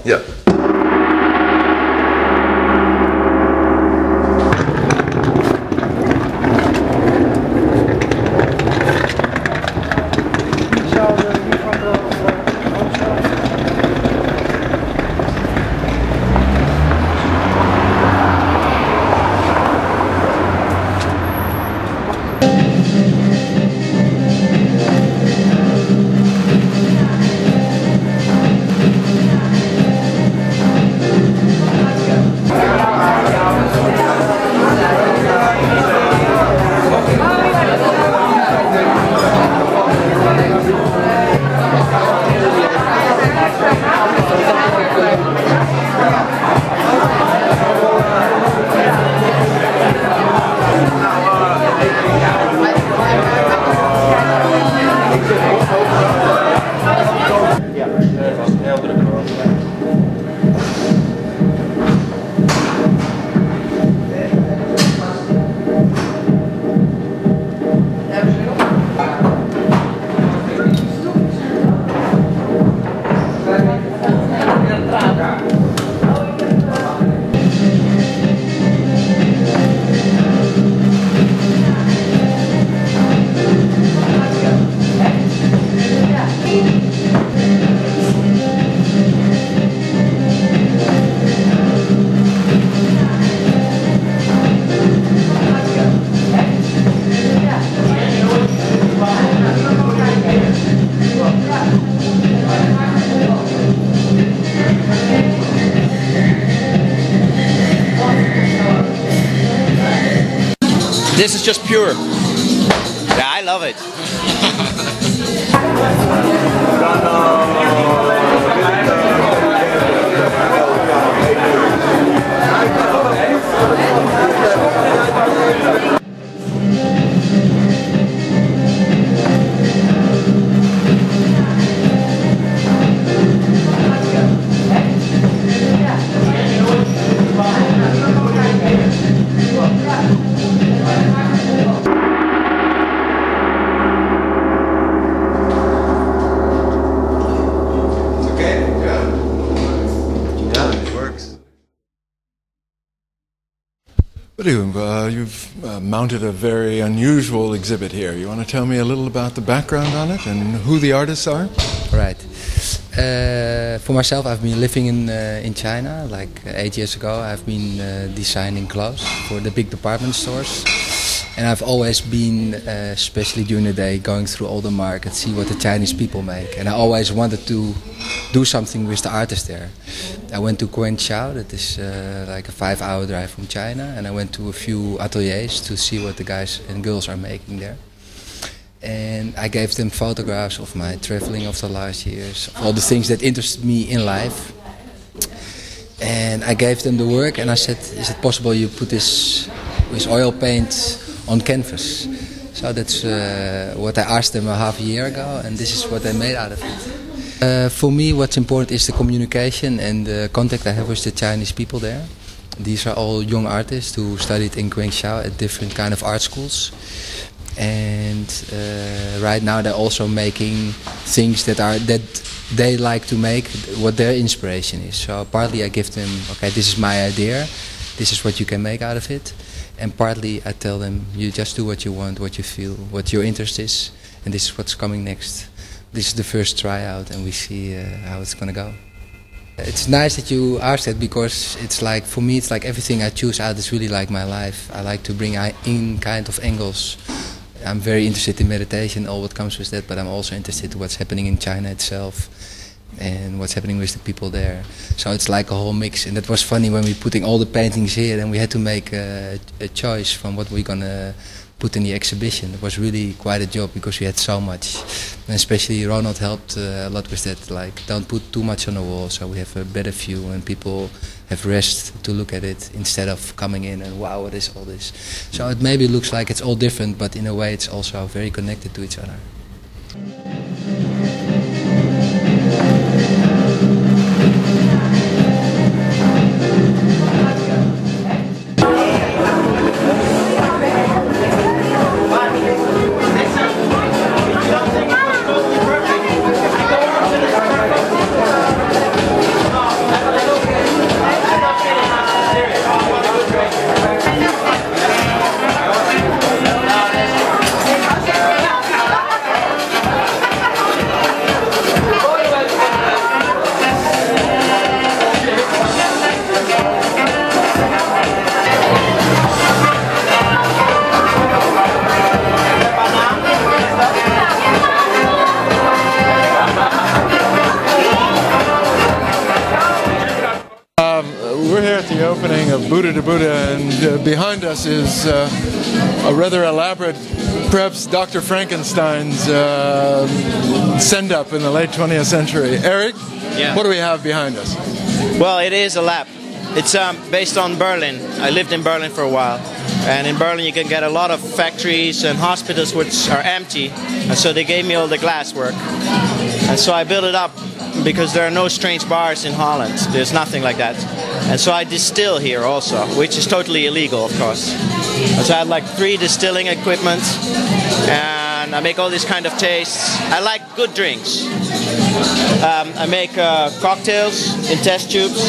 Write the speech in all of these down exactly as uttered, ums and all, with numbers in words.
Yeah. This is just pure. Yeah, I love it. Uh, you've uh, mounted a very unusual exhibit here. You want to tell me a little about the background on it and who the artists are? Right. Uh, for myself, I've been living in uh, in China. Like uh, eight years ago, I've been uh, designing clothes for the big department stores. And I've always been, uh, especially during the day, going through all the markets, see what the Chinese people make. And I always wanted to do something with the artists there. I went to Guangzhou, that is uh, like a five hour drive from China. And I went to a few ateliers to see what the guys and girls are making there. And I gave them photographs of my traveling of the last years, of all the things that interest me in life. And I gave them the work and I said, is it possible you put this with oil paint on canvas? So that's uh, what I asked them a half a year ago, and this is what they made out of it. Uh, for me, what's important is the communication and the contact I have with the Chinese people there. These are all young artists who studied in Guangzhou at different kind of art schools. And uh, right now they're also making things that are that they like to make, what their inspiration is. So partly I give them, okay, this is my idea, this is what you can make out of it. And partly I tell them, you just do what you want, what you feel, what your interest is, and this is what's coming next. This is the first tryout, and we see uh, how it's gonna go. It's nice that you asked that, because it's like, for me, it's like everything I choose out is really like my life. I like to bring in kind of angles. I'm very interested in meditation, all what comes with that, but I'm also interested in what's happening in China itself and what's happening with the people there. So it's like a whole mix, and that was funny when we putting all the paintings here, and we had to make a, a choice from what we're gonna put in the exhibition. It was really quite a job because we had so much, and especially Ronald helped uh, a lot with that. Like, don't put too much on the wall, so we have a better view and people have rest to look at it instead of coming in and wow, what is all this? So it maybe looks like it's all different, but in a way it's also very connected to each other. opening of Buddha de Buddha, and uh, behind us is uh, a rather elaborate, perhaps Doctor Frankenstein's uh, send-up in the late twentieth century. Eric, Yeah. what do we have behind us? Well, it is a lab. It's um, based on Berlin. I lived in Berlin for a while. And in Berlin you can get a lot of factories and hospitals which are empty. And so they gave me all the glass work. And so I built it up because there are no strange bars in Holland. There's nothing like that. And so I distill here also, which is totally illegal, of course. And so I had like three distilling equipment. And I make all these kind of tastes. I like good drinks. Um, I make uh, cocktails in test tubes.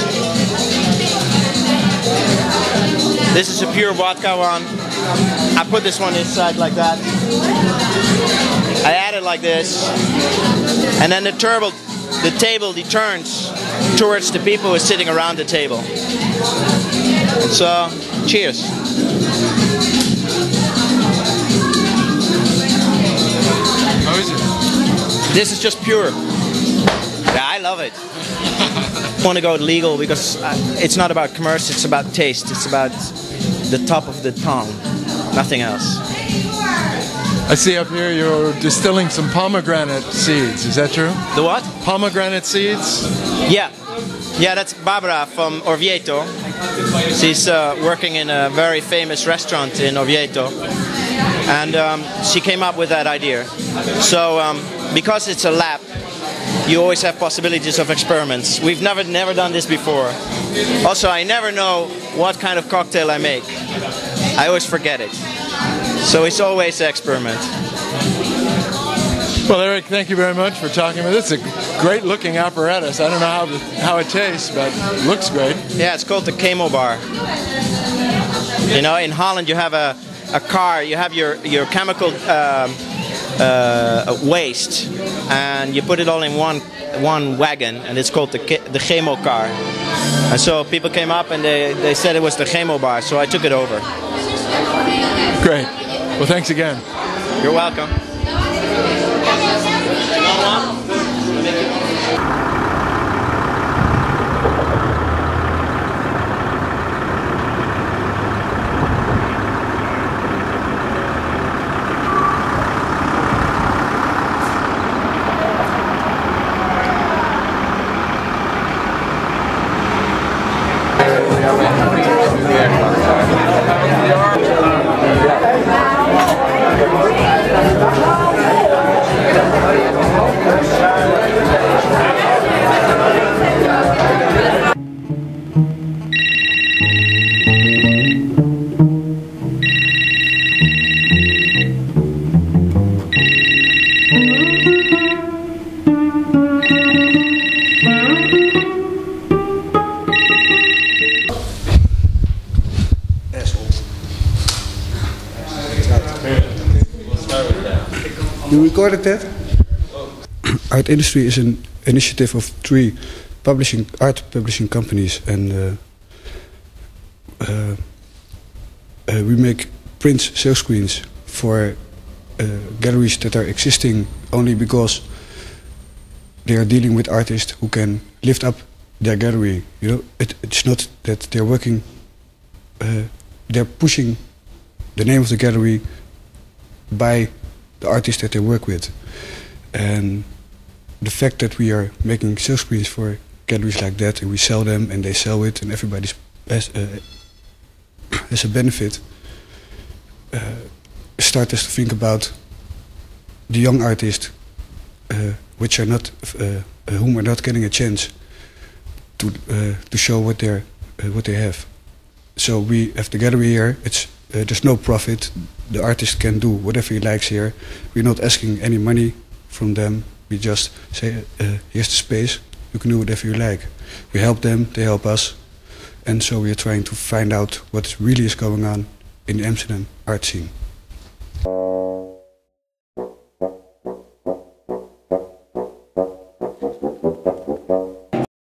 This is a pure vodka one. I put this one inside like that. I add it like this. And then the turbo, the table he turns towards the people who are sitting around the table. So, cheers. How is it? This is just pure. Yeah, I love it. I want to go legal because it's not about commerce, it's about taste. It's about the top of the tongue, nothing else. I see up here you're distilling some pomegranate seeds. Is that true? The what? Pomegranate seeds? Yeah. Yeah, that's Barbara from Orvieto. She's uh, working in a very famous restaurant in Orvieto. And um, she came up with that idea. So um, because it's a lab, you always have possibilities of experiments. We've never never done this before. Also, I never know what kind of cocktail I make. I always forget it. So it's always an experiment. Well, Eric, thank you very much for talking with us. It's a great looking apparatus. I don't know how, the, how it tastes, but it looks great. Yeah, it's called the Chemo Bar. You know, in Holland you have a, a car, you have your, your chemical um, uh, waste, and you put it all in one one wagon, and it's called the the Chemo car. And so people came up and they, they said it was the Chemo Bar, so I took it over. Great. Well, thanks again. You're welcome. You recorded that? Art Industry is an initiative of three publishing art publishing companies, and uh, uh, uh, we make print sale screens for uh, galleries that are existing only because they are dealing with artists who can lift up their gallery. You know, it, it's not that they're working; uh, they're pushing the name of the gallery by the artists that they work with. And the fact that we are making sale screens for galleries like that, and we sell them and they sell it, and everybody has, uh, has a benefit, uh, start us to think about the young artists uh, which are not, uh, whom are not getting a chance to uh, to show what they're uh, what they have. So we have the gallery here. It's uh, there's no profit. The artist can do whatever he likes here. We're not asking any money from them. We just say, uh, here's the space. You can do whatever you like. We help them. They help us. And so we are trying to find out what really is going on in the Amsterdam art scene.